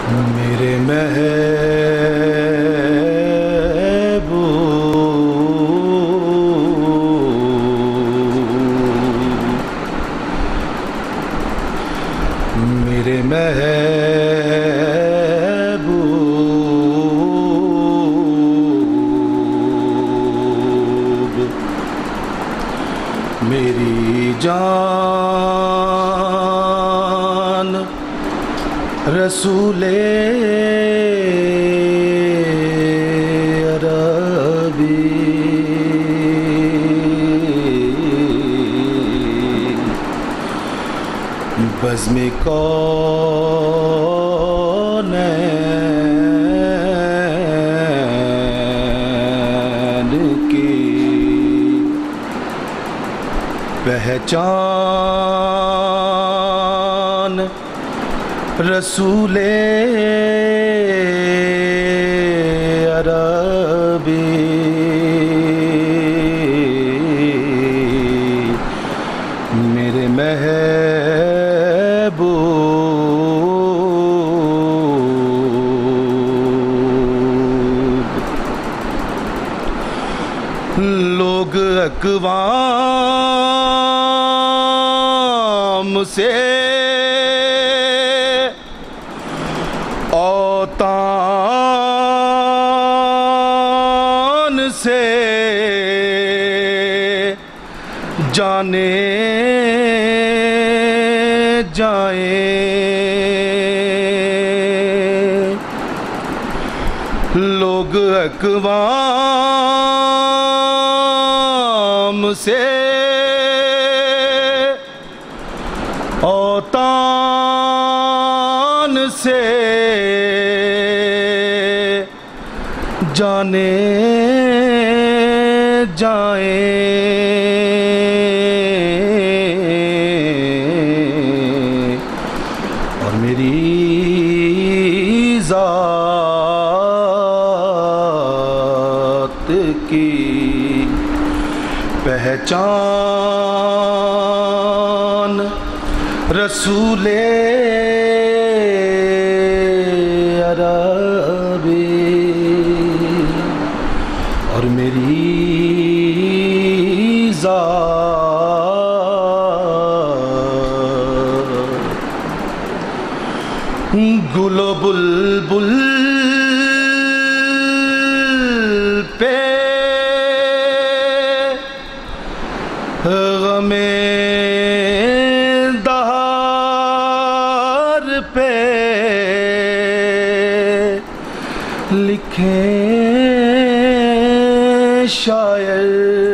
میرے محبوب میری جان رسول عربی بزم کونین کی پہچان رسول عربی میرے محبوب لوگ اقوام سے اوطان سے جانے جائیں لوگ اقوام سے اوطان سے جانے جائیں اور میری ذات کی پہچان رسول عربی اور میری ذات گل و بلبل پہ غم دہار پہ لکھیں شاعر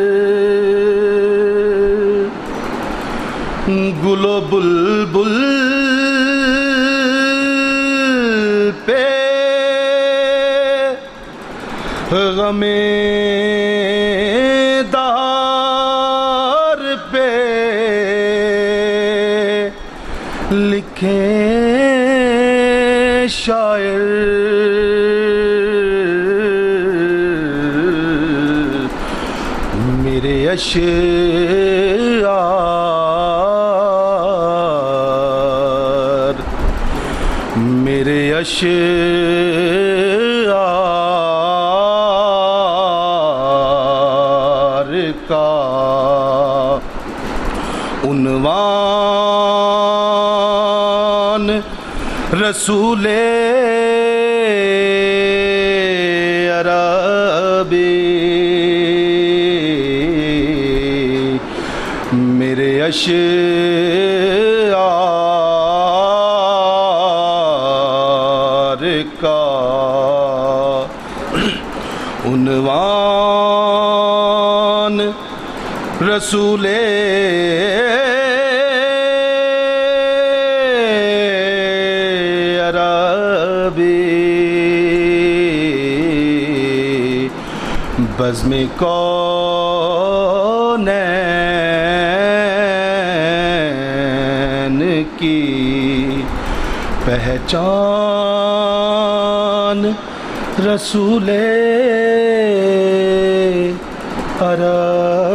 گل و بلبل پہ غم دہار پہ لکھیں شاعر میرے اشعار میرے اشعار کا عنوان رسول عربی میرے اشعار کا عنوان رسول عربی بزم کونین کی پہچان رسول عربی